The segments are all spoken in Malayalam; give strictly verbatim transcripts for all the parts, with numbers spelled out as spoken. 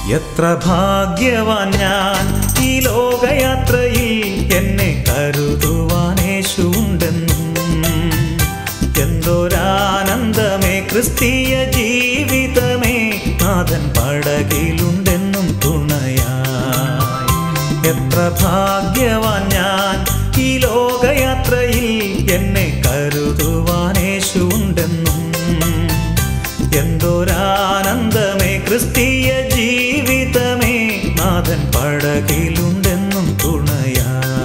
എത്ര ഭാഗ്യവാൻ ഞാൻ ഈ ലോകയാത്രയിൽ എന്നെ കരുതുവാൻ യേശുണ്ടെന്നും എന്തൊരാനന്ദമേ ക്രിസ്തീയ ജീവിതമേ നാഥൻ പടകിലുണ്ടെന്നും തുണയായി. എത്ര ഭാഗ്യവാൻ ഞാൻ ഈ ലോകയാത്രയിൽ എന്നെ കരുതുവാൻ യേശുണ്ടെന്നും എന്തൊരാനന്ദമേ ക്രിസ്തീയ ജീവിതമേ നാഥൻ പടകിലുണ്ടെന്നും തുണയായി.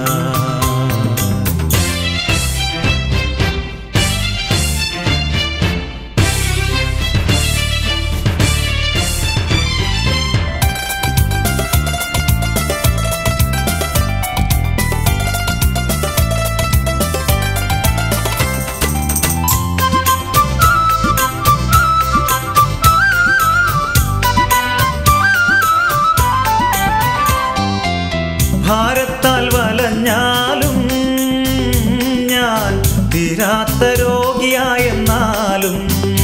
ഭാരത്താൽ വലഞ്ഞാലും ഞാൻ തീരാത്ത രോഗിയായെന്നാലും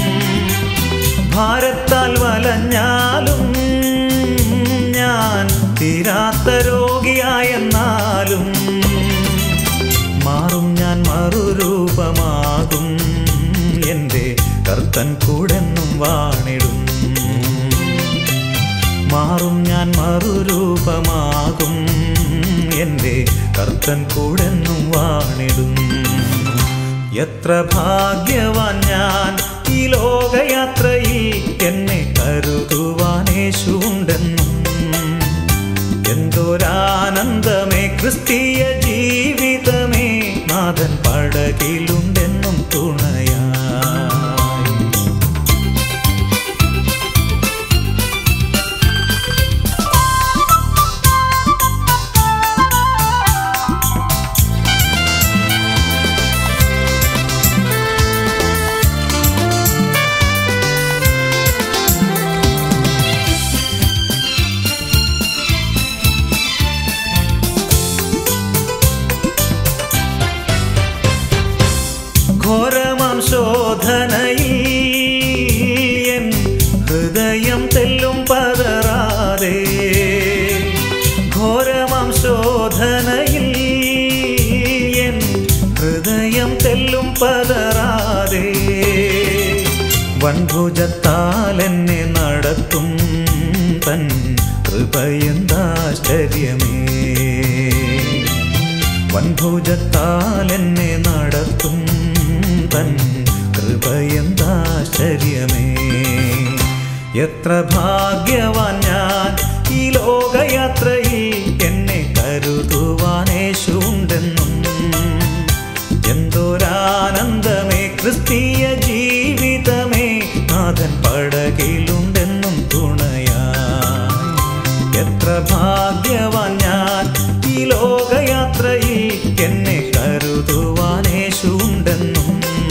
ഭാരത്താൽ വലഞ്ഞാലും ഞാൻ തീരാത്ത രോഗിയായെന്നാലും മാറും ഞാൻ മറുരൂപമാകും എൻ്റെ കർത്തൻ കൂടെന്നും വാണിടും. മാറും ഞാൻ മറുരൂപമാകും എൻ്റെ കർത്തൻ കൂടെന്നും വാണിടും. എത്ര ഭാഗ്യവാൻ ഞാൻ ഈ ലോകയാത്രയിൽ എന്നെ കരുതുവാൻ യേശുണ്ടെന്നും എന്തൊരാനന്ദമേ ക്രിസ്തീയ ജീവിതമേ നാഥൻ പടകിലുണ്ടെന്നും തുണയായി. ഘോരമാം ശോധനയിൽ എൻ ഹൃദയം തെല്ലും പതറാതെ ഘോരമാം ശോധനയിൽ എൻ ഹൃദയം തെല്ലും പതറാതെ വൻഭുജത്താൽ എന്നെ നടത്തും തൻ കൃപയെന്താശ്ചര്യമേ. വൻഭുജത്താൽ എന്നെ നടത്തും തൻ കൃപയെന്താശ്ചര്യമേ. എത്ര ഭാഗ്യവാൻ ഞാൻ ഈ ലോകയാത്രയിൽ എന്നെ കരുതുവാൻ യേശുണ്ടെന്നും എന്തൊരാനന്ദമേ ക്രിസ്തീയ ജീവിതമേ നാഥൻ പടകിലുണ്ടെന്നും തുണയായി. എത്ര ഭാഗ്യവാൻ ഞാൻ ഈ ലോകയാത്രയിൽ എന്നെ കരുതുവാൻ യേശുണ്ടെന്നും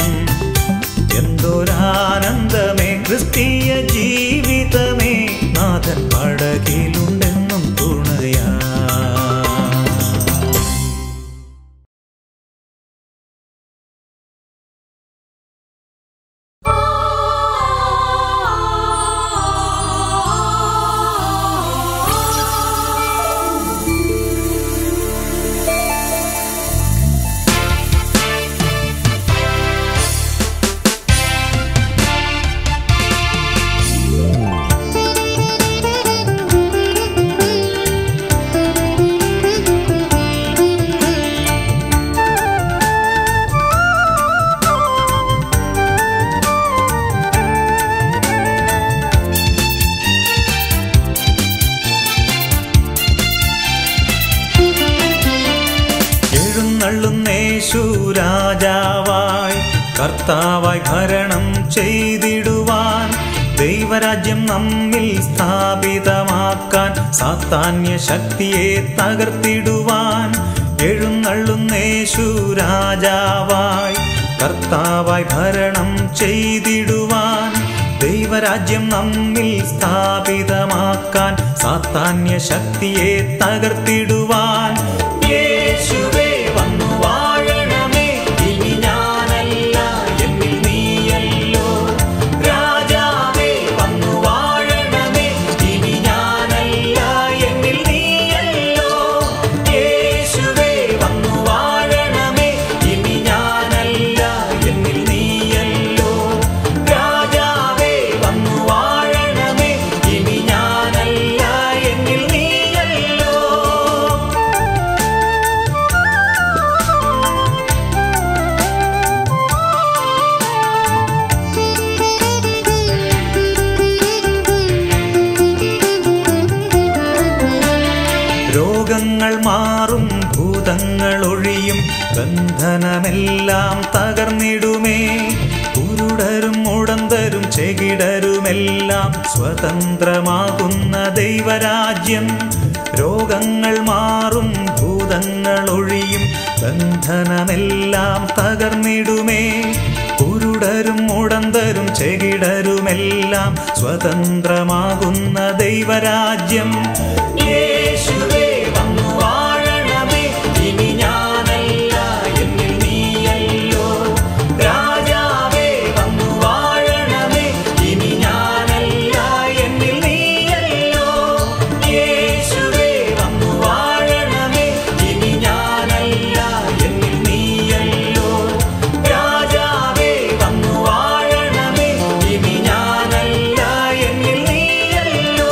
എന്തൊരാനന്ദമേ ക്രിസ്തീയ ജീവിതമേ നാഥൻ പടകിലുണ്ടെന്നും തുണയായി. രാജാവായി കർത്താവായി ഭരണം ചെയ്തിടുവാൻ ദൈവരാജ്യം നമ്മിൽ സ്ഥാപിതമാക്കാൻ സാത്താന്യ ശക്തിയെ തകർത്തിടുവാൻ എഴുന്നള്ളുന്നേശു രാജാവായി കർത്താവായി ഭരണം ചെയ്തിടുവാൻ ദൈവരാജ്യം നമ്മിൽ സ്ഥാപിതമാക്കാൻ സാത്താന്യ ശക്തിയെ തകർത്തിടുവാൻ യേശുവേ വന്നു വാഴണമേ. ഇനി ഞാനല്ല എന്നിൽ നീയല്ലോ. രാജാവേ വന്നു വാഴണമേ. ഇനി ഞാനല്ല ഭൂതങ്ങളൊഴിയും ബന്ധനമെല്ലാം തകർന്നിടുമേ. കുരുടരും മുടന്തരും ചെകിടരുമെല്ലാം സ്വതന്ത്രമാകുന്ന ദൈവരാജ്യം. രോഗങ്ങൾ മാറും ഭൂതങ്ങളൊഴിയും ബന്ധനമെല്ലാം തകർന്നിടുമേ. കുരുടരും മുടന്തരും ചെകിടരുമെല്ലാം സ്വതന്ത്രമാകുന്ന ദൈവരാജ്യം. യേശുവേ വന്നു വാഴണമേ, ഇനി ഞാനല്ല എന്നിൽ നീയല്ലോ. രാജാവേ വന്നു വാഴണമേ, ഇനി ഞാനല്ല എന്നിൽ നീയല്ലോ. യേശുവേ വന്നു വാഴണമേ, ഇനി ഞാനല്ല എന്നിൽ നീയല്ലോ. രാജാവേ വന്നു വാഴണമേ, ഇനി ഞാനല്ല എന്നിൽ നീയല്ലോ.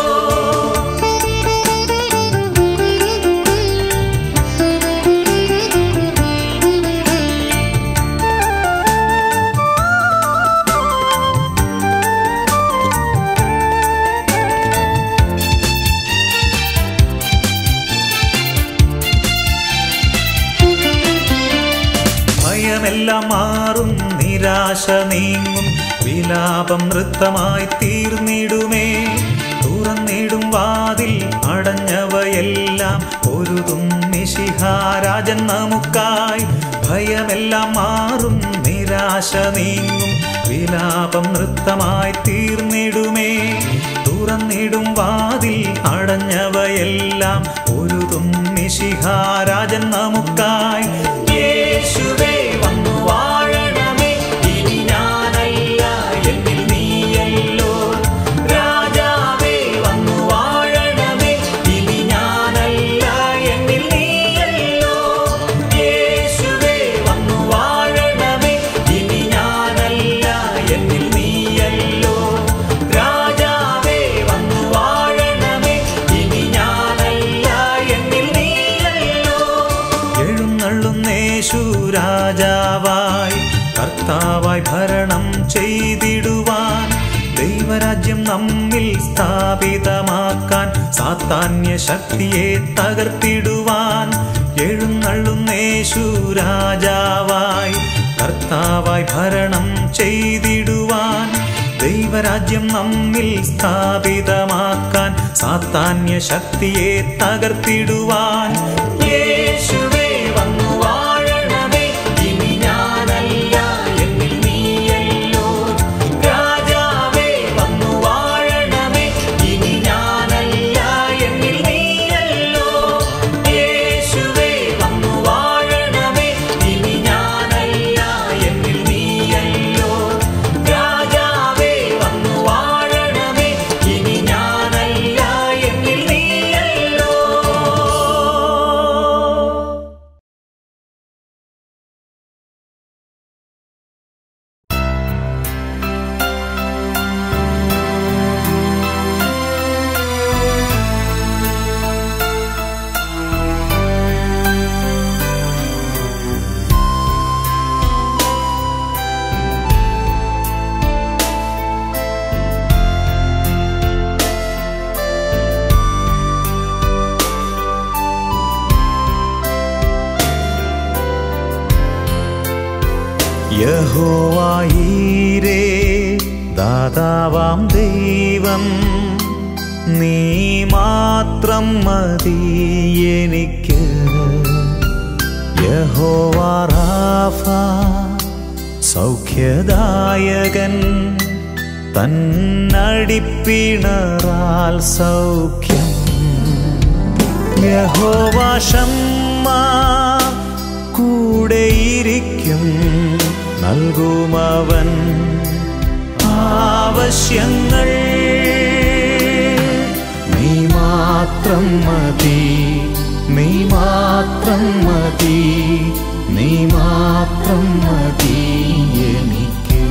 ഭയമെല്ലാം മാറും, നിരാശ നീങ്ങും, വിലാപം നൃത്തമായി തീർന്നിടുമേ. തുറന്നിടും വാതിൽ അടഞ്ഞവയെല്ലാം പൊരുതും മിശിഹാരാജൻ നമുക്കായി. ഭയമെല്ലാം മാറും, നിരാശ നീങ്ങും, വിലാപം നൃത്തമായി തീർന്നിടുമേ. തുറന്നിടും വാതിൽ അടഞ്ഞവയെല്ലാം പൊരുതും മിശിഹാരാജൻ നമുക്കായി. യേശുവേ വന്നു വാഴണമേ, ഇനി ഞാനല്ല എന്നിൽ നീയല്ലോ. രാജാവേ വന്നു വാഴണമേ, ഇനി ഞാനല്ല എന്നിൽ നീയല്ലോ. യേശുവേ വന്നു വാഴണമേ, ഇനി ഞാനല്ല എന്നിൽ നീയല്ലോ. രാജാവേ വന്നു വാഴണമേ, ഇനി ഞാനല്ല എന്നിൽ നീയല്ലോ. എഴുന്നള്ളുന്നേശു രാജാവായി, കർത്താവായി ഭരണം ചെയ്തിടുവാൻ. ദൈവരാജ്യം നമ്മിൽ സ്ഥാപിതമാക്കാൻ, സാത്താന്യ ശക്തിയെ തകർത്തിടുവാൻ. എഴുന്നള്ളുന്നേശു രാജാവായി, കർത്താവായി ഭരണം ചെയ്തിടുവാൻ. ദൈവരാജ്യം നമ്മിൽ സ്ഥാപിതമാക്കാൻ, സാത്താന്യ ശക്തിയെ തകർത്തിടുവാൻ. യേശുവേ വന്നു വാഴണമേ, ഇനി ഞാനല്ല എന്നിൽ നീയല്ലോ. രാജാവേ വന്നു വാഴണമേ, ഇനി ഞാനല്ല എന്നിൽ നീയല്ലോ. യേശുവേ വന്നു വാഴണമേ, ഇനി ഞാനല്ല എന്നിൽ നീയല്ലോ. രാജാവേ വന്നു വാഴണമേ, ഇനി ഞാനല്ല എന്നിൽ നീയല്ലോ. യഹോവായീരേ, ദാതാവാം ദൈവം, നീ മാത്രം മതി എനിക്ക്. യഹോവാ റാഫ, സൗഖ്യദായകൻ, തന്നടിപ്പിണറാൽ സൗഖ്യം. യഹോവാ ശമ്മാ, കൂടെയിരിക്കും, നൽകുമവൻ ആവശ്യങ്ങൾ. നീ മാത്രം മതി, നീ മാത്രം മതി, നീ മാത്രം മതി എനിക്ക്.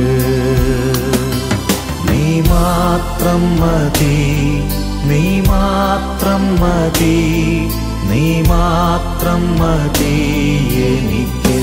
നീ മാത്രം മതി, നീ മാത്രം മതി, നീ മാത്രം മതി എനിക്ക്.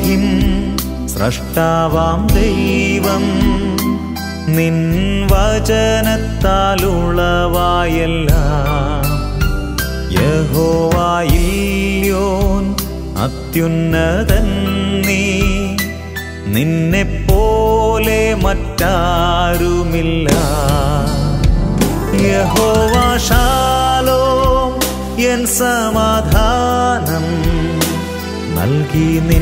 എലോഹിം സ്രഷ്ടാവാം ദൈവം നിൻ വചനത്താലുളവായെല്ലാം യഹോവയില്യോൻ അത്യുന്നതൻ നീ നിന്നെപ്പോലെ മറ്റാരുമില്ല യഹോവ ശാലോം എൻ സമാധാനം നൽകി നിൻ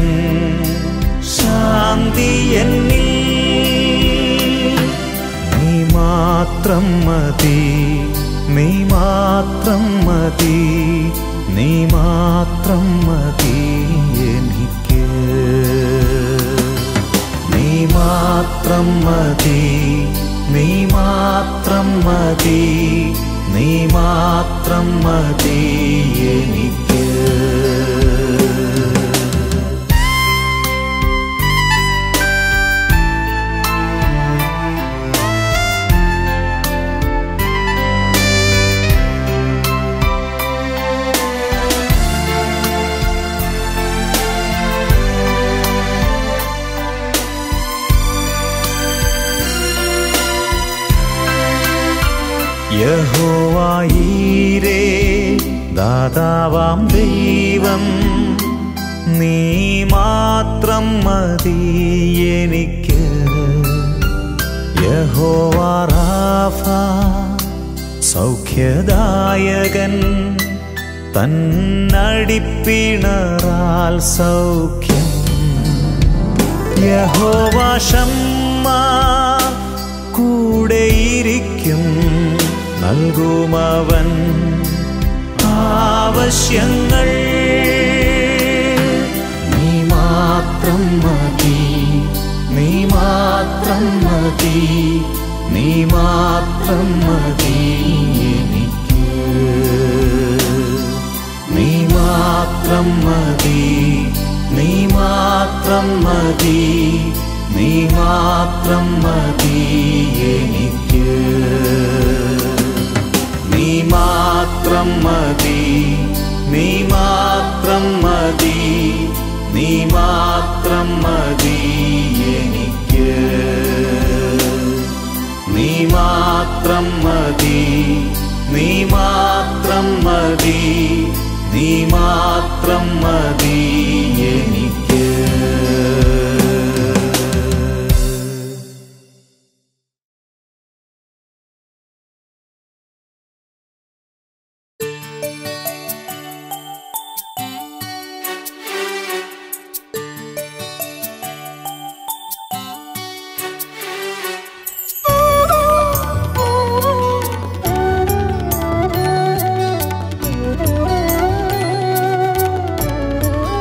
ശാന്തി എന്നിൽ നീ മാത്രം മതി നീ മാത്രം മതി നീ മാത്രം മതി എനിക്ക് നീ മാത്രം മതി നീ മാത്രം മതി നീ മാത്രം മതി എനിക്ക് യഹോവയീരേ ദാതാവാം ദൈവം നീ മാത്രം മതി എനിക്ക് യഹോവ റാഫ സൗഖ്യദായകൻ തന്നടിപ്പിണറാൽ സൗഖ്യം യഹോവ ശമ്മ കൂടെയിരിക്കും നൽകുമവൻ ആവശ്യങ്ങൾ നീ മാത്രം മതി നീ മാത്രം മതി നീ മാത്രം മതി എനിക്ക് നീ മാത്രം മതി നീ മാത്രം മതി നീ മാത്രം മതി എനിക്ക് നീ മാത്രം മതി നീ മാത്രം മതി നീ മാത്രം മതി എനിക്ക് നീ മാത്രം മതി നീ മാത്രം മതി നീ മാത്രം മതി എനിക്ക് Oh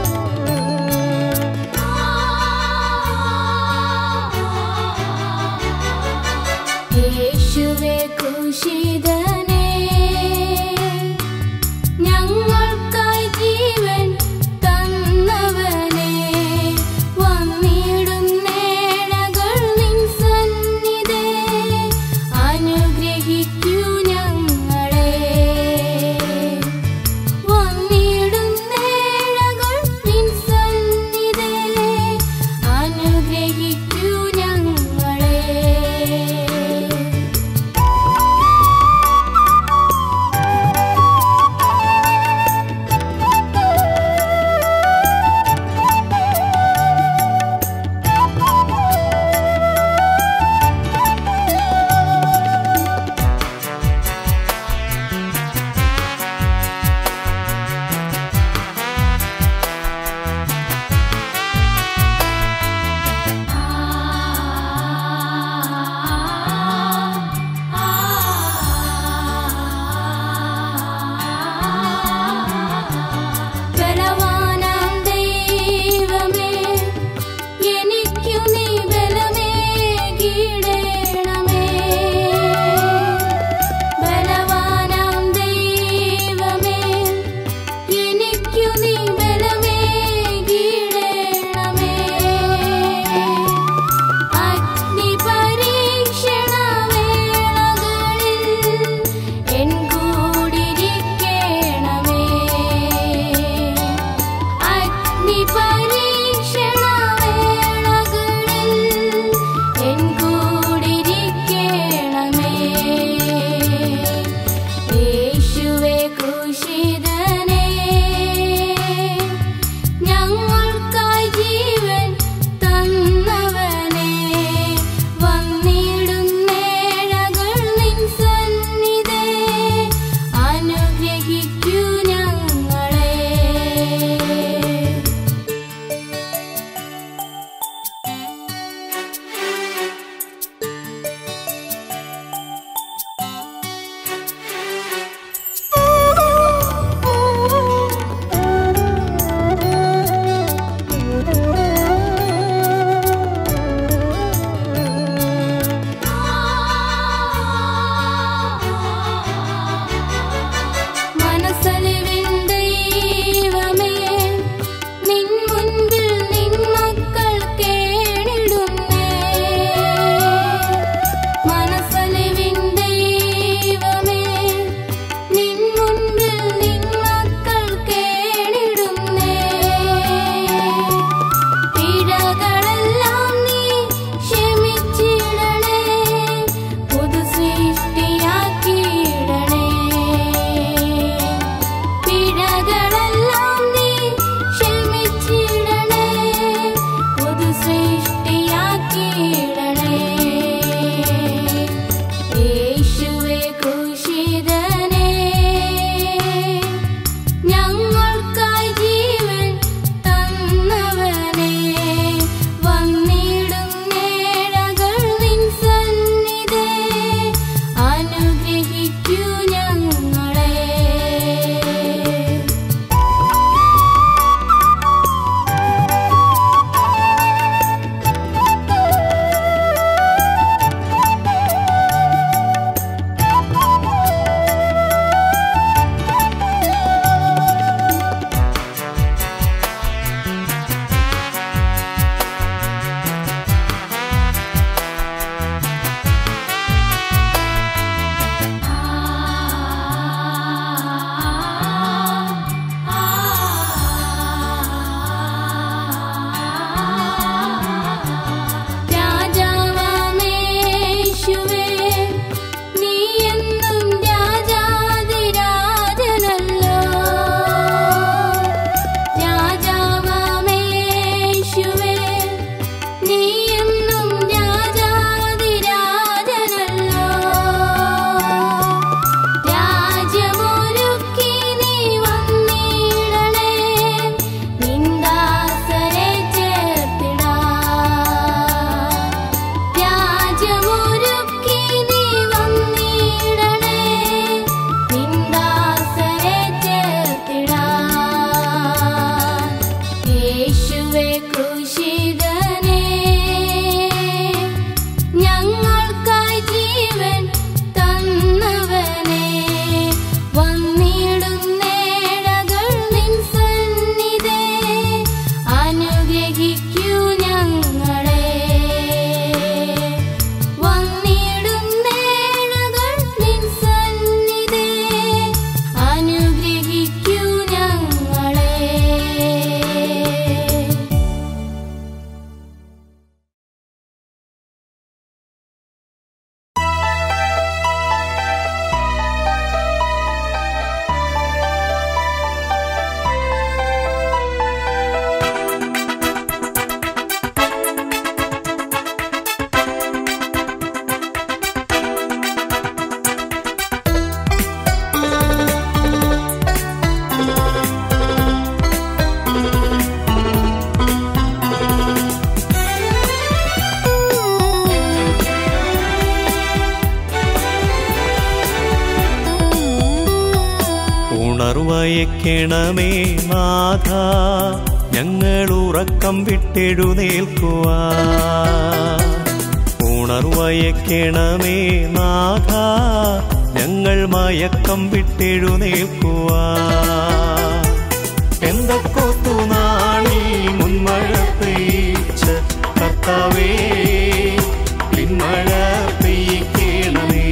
ഉണർവയക്കണമേ നാഥ, ഞങ്ങൾ ഉറക്കം വിട്ടെഴുന്നേൽക്കുവാൻ. ഉണർവയക്കണമേ നാഥ, ഞങ്ങൾ മയക്കം വിട്ടെഴുന്നേൽക്കുവാൻ. പെന്തക്കോസ്തു നാളിൽ മുൻമഴ പെയ്ച്ച കർത്താവേ, പിന്മഴ പെയ്യിക്കണമേ.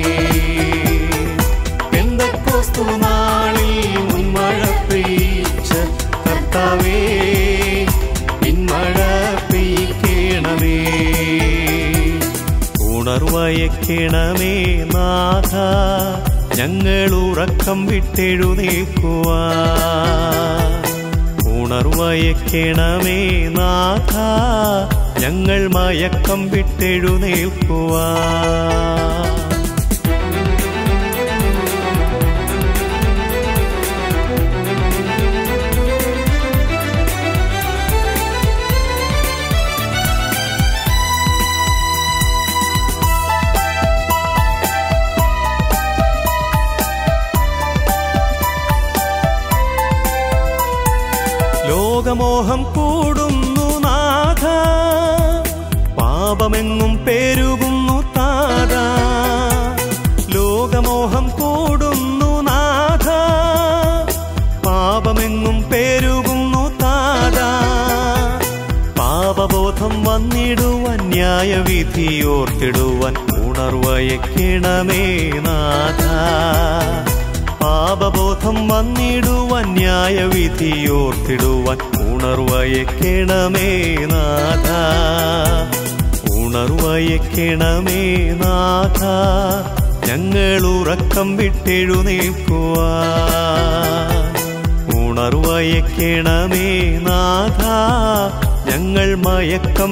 പെന്തക്കോസ്തു നാളിൽ മുൻമഴ പെയ്ച്ച കർത്താവേ, പിന്മഴ പെയ്യിക്കണമേ. ഉണർവയക്കണമേ നാഥ, ഞങ്ങൾ ഉറക്കം വിട്ടെഴുന്നേൽക്കുവാൻ. ഉണർവയക്കണമേ നാഥ, ഞങ്ങൾ മയക്കം വിട്ടെഴുന്നേൽക്കുവാൻ. ലോകമോഹം കൂടുന്നു നാഥ, പാപമെങ്ങും പെരുകുന്നു താത. ലോകമോഹം കൂടുന്നു നാഥ, പാപമെങ്ങും പെരുകുന്നു താത. പാപബോധം വന്നിടുവാൻ, ന്യായവിധിയോർത്തിടുവാൻ ഉണർവയക്കണമേ നാഥ. പാപബോധം വന്നിടുവാൻ, ന്യായവിധിയോർത്തിടുവാൻ ഉണർവയക്കണമേ നാഥ. ഉണർവയക്കണമേ നാഥ, ഞങ്ങൾ ഉറക്കം വിട്ടെഴുന്നേൽക്കുവാൻ. ഉണർവയക്കണമേ നാഥ, ഞങ്ങൾ മയക്കം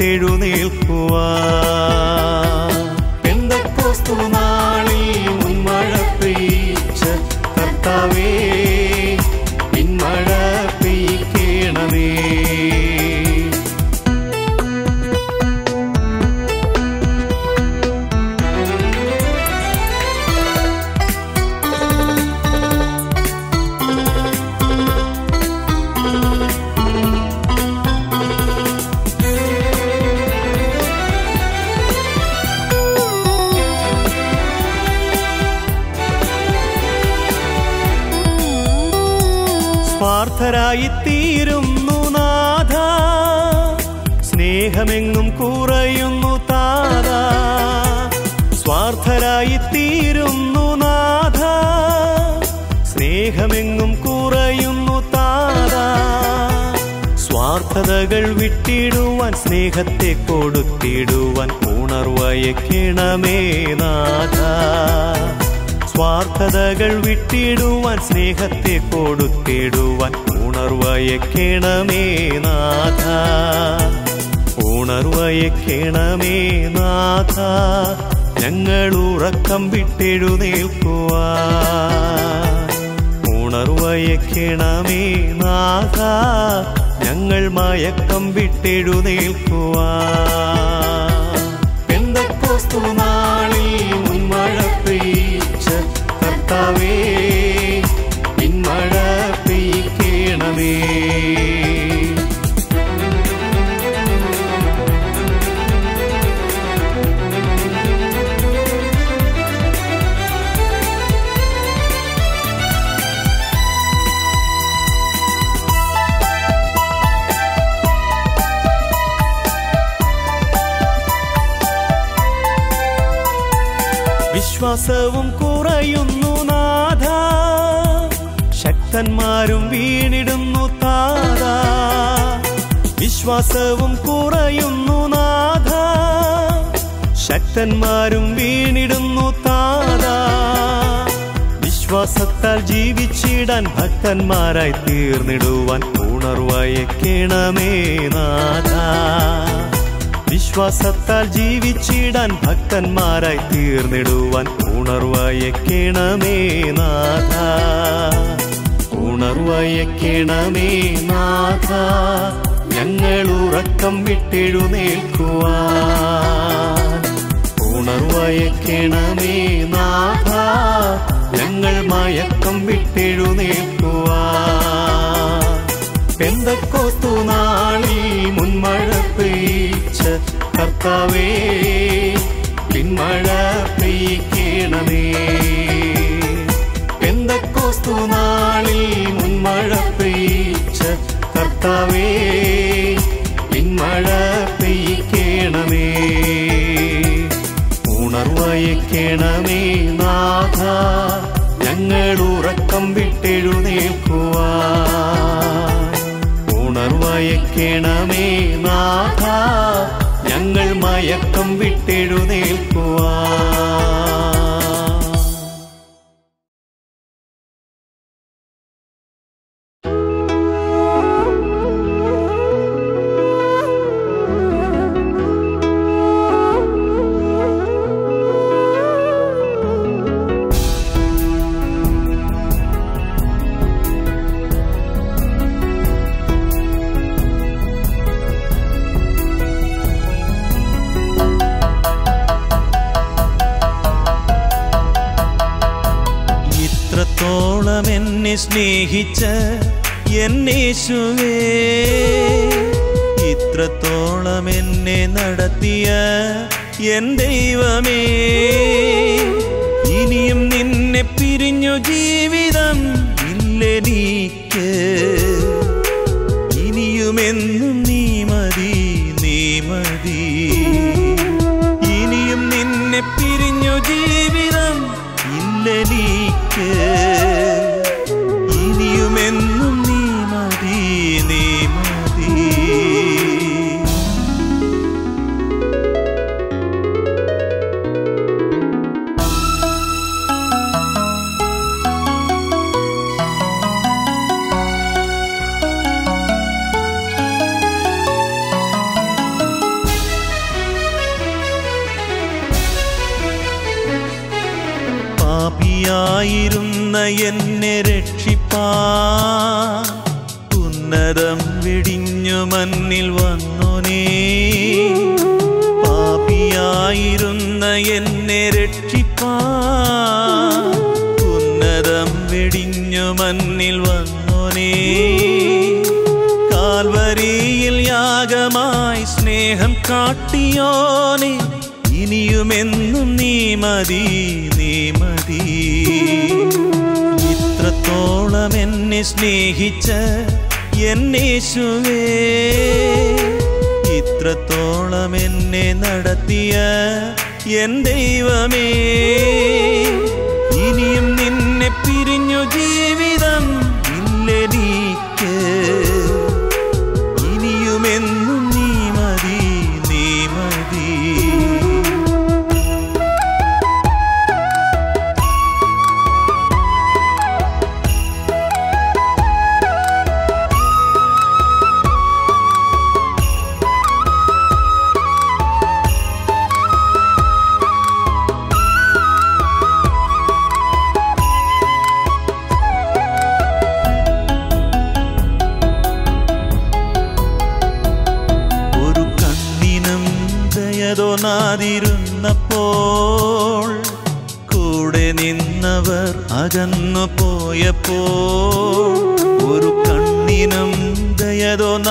വിട്ടെഴുന്നേൽക്കുവാൻ. പെന്തക്കോസ്തു നാളിൽ മുൻമഴ പെയ്ച്ച കർത്താവേ, പിന്മഴ പെയ്യിക്കണമേ. സ്വാർത്ഥരായിത്തീരുന്നു നാഥ, സ്നേഹമെങ്ങും കുറയുന്നു താത. സ്വാർത്ഥരായിത്തീരുന്നു നാഥ, സ്നേഹമെങ്ങും കുറയുന്നു താത. സ്വാർത്ഥതകൾ വിട്ടിടുവാൻ, സ്നേഹത്തെ കൊടുത്തിടുവാൻ ഉണർവയക്കണമേ നാഥ. സ്വാർത്ഥതകൾ വിട്ടിടുവാൻ, സ്നേഹത്തെ കൊടുത്തിടുവാൻ ഉണർവയക്കണമേ നാഥ. ഉണർവയക്കണമേ നാഥ, ഞങ്ങൾ ഉറക്കം വിട്ടെഴുന്നേൽക്കുവാൻ. ഉണർവയക്കണമേ നാഥ, ഞങ്ങൾ മയക്കം വിട്ടെഴുന്നേൽക്കുവാൻ. പെന്തക്കോസ്തു നാളിൽ മുൻമഴ പെയ്ച്ച കർത്താവേ, പിന്മഴ പെയ്യിക്കണമേ. വിശ്വാസവും കുറയുന്നു നാഥ, ശക്തന്മാരും വീണിടുന്നു താത. വിശ്വാസവും കുറയുന്നു നാഥ, ശക്തന്മാരും വീണിടുന്നു താത. വിശ്വാസത്താൽ ജീവിച്ചിടാൻ, ഭക്തന്മാരായി തീർന്നിടുവാൻ ഉണർവയക്കണമേ നാഥ. വിശ്വാസത്താൽ ജീവിച്ചിടാൻ, ഭക്തന്മാരായി തീർന്നിടുവാൻ ഉണർവയക്കണമേ നാഥ. ഉണർവയക്കണമേ നാഥ, ഞങ്ങൾ ഉറക്കം വിട്ടെഴുന്നേൽക്കുവാൻ. ഉണർവയക്കണമേ നാഥ, ഞങ്ങൾ മയക്കം വിട്ടെഴുന്നേൽക്കുവാൻ. പെന്തക്കോസ്തു നാളിൽ മുൻമഴ പെയ്ച്ച കർത്താവേ, പിന്മഴ പെയ്യിക്കണമേ. പെന്തക്കോസ്തു നാളിൽ മുൻമഴ പെയ്ച്ച കർത്താവേ, പിന്മഴ പെയ്യിക്കണമേ. ഉണർവയക്കണമേ നാഥ, ഞങ്ങൾ ഉറക്കം വിട്ടെഴുന്നേൽക്കുവാൻ. ഉണർവയക്കണമേ നാഥ, ഞങ്ങൾ മയക്കം വിട്ടെഴുന്നേൽക്കുവാൻ. ഇത്രത്തോളം എന്നെ സ്നേഹിച്ച എന്നേശുവേ, ഇത്രത്തോളം എന്നെ നടത്തിയ എൻ ദൈവമേ, ഇനിയും നിന്നെ പിരിഞ്ഞു ജീവിതം ഇല്ലെനിക്ക്. ഇനിയുമെന്നും നീ മതി, നീ മതി. ഇനിയും നിന്നെ പിരിഞ്ഞു ജീവിതം ഇല്ലെനിക്ക്. ഇനിയുമെന്നും നീ മതി, നീ മതി. പാപിയായിരുന്ന എന്നെ രക്ഷിപ്പാൻ ഉന്നതം വെടിഞ്ഞു മണ്ണിൽ വന്നോനേ. പാപിയായിരുന്ന എന്നെ രക്ഷിപ്പാൻ ഉന്നതം വെടിഞ്ഞു മണ്ണിൽ വന്നോനേ. കാൽവരിയിൽ യാഗമായി സ്നേഹം കാട്ടിയോനേ, ഇനിയുമെന്നും നീ മതി, നീ മതി. ഇത്രത്തോളം എന്നെ സ്നേഹിച്ച എന്നേശുവേ, ഇത്രത്തോളം എന്നെ നടത്തിയ എൻ ദൈവമേ, ഇനിയും നിന്നെ പിരിഞ്ഞു ജീവിതം ഇല്ലെനിക്ക്. ഇനിയുമെന്നും നീ മതി, നീ മതി. ാതിരുന്നപ്പോൾ കൂടെ നിന്നവർ അകന്നു പോയപ്പോൾ, ഒരു കണ്ണിനും ദയ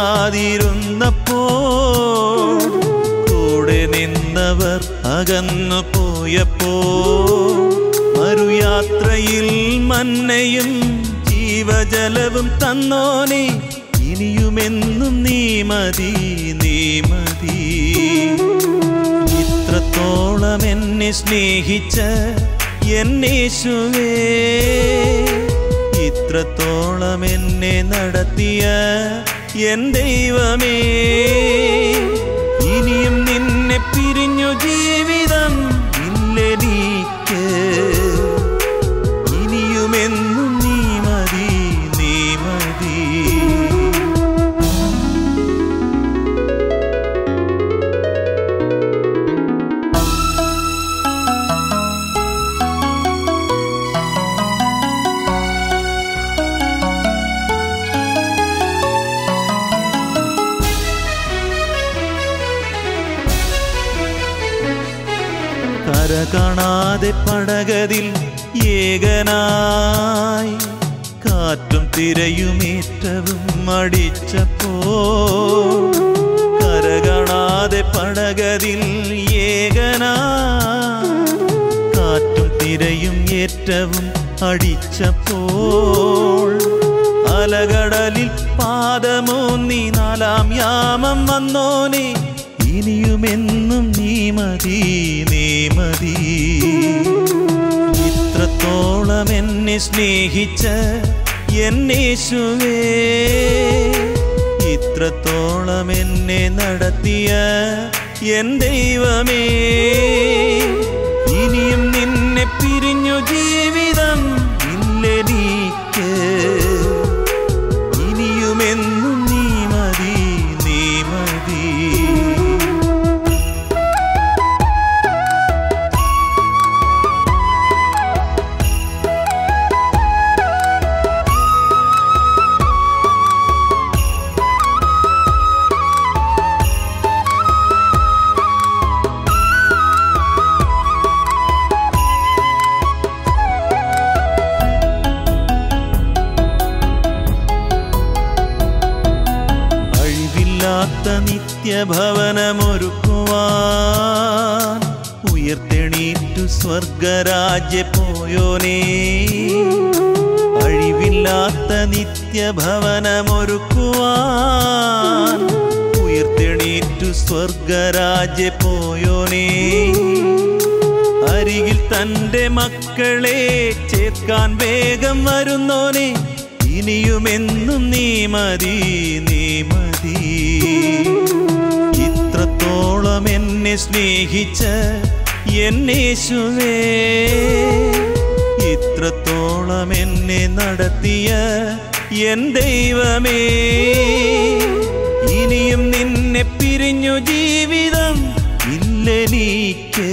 തോന്നാതിരുന്നപ്പോൾ കൂടെ നിന്നവർ അകന്നു പോയപ്പോൾ, മറുയാത്രയിൽ മന്നയും ജീവജലവും തന്നോനെ, ഇനിയുമെന്നും നീ മതി, നീ മതി. ഇത്രത്തോളം എന്നെ സ്നേഹിച്ച എന്നേശുവേ, ഇത്രത്തോളം എന്നെ നടത്തിയ എൻ ദൈവമേ, ഇനിയും നിന്നെ പിരിഞ്ഞു ജീവിതം ഇല്ലെനിക്ക്. ഇനിയുമെന്നും നീ മതി, നീ മതി. കര കാണാതെ പടകതിൽ ഏകനായി കാറ്റും തിരയുമേറ്റവും അടിച്ചപ്പോ കരകാണാതെ പടകതിൽ ഏകനായി കാറ്റും തിരയും ഏറ്റവും അടിച്ചപ്പോൾ അലകടലിൽ പാദമൂന്നി നാലാം യാമം വന്നോനെ ഇനിയുമെന്നും നീ മതി നീ മതി. ഇത്രത്തോളം എന്നെ സ്നേഹിച്ച എന്നേശുവേ, ഇത്രത്തോളം എന്നെ നടത്തിയ എൻ ദൈവമേ, ഇനിയും നിന്നെ പിരിഞ്ഞു ജീവിതം ഇല്ലെനിക്ക്. ഇനിയുമെന്നും നീ മതി നീ മതി. നിത്യഭവനമൊരുക്കുവാൻ ഉയർത്തെണീറ്റു സ്വർഗരാജ്യ പോയോനേ, അഴിവില്ലാത്ത നിത്യഭവനമൊരുക്കുവാൻ ഉയർത്തെണീറ്റു സ്വർഗരാജ്യ പോയോനേ, അരികിൽ തൻ്റെ മക്കളെ ചേർക്കാൻ വേഗം വരുന്നോനെ ഇനിയുമെന്നും നീ മതി നീ മതി. ഇത്രത്തോളം എന്നെ സ്നേഹിച്ച എന്നേശുവേ, ഇത്രത്തോളം എന്നെ നടത്തിയ എൻ ദൈവമേ, ഇനിയും നിന്നെ പിരിഞ്ഞു ജീവിതം ഇല്ലെനിക്ക്.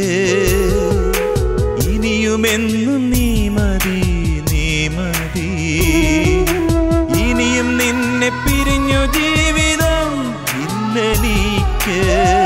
ഇനിയുമെന്നും നീ മതി നീ മതി. ഇനിയും നിന്നെ പിരിഞ്ഞു ജീവിതം ഇല്ലെനിക്ക്.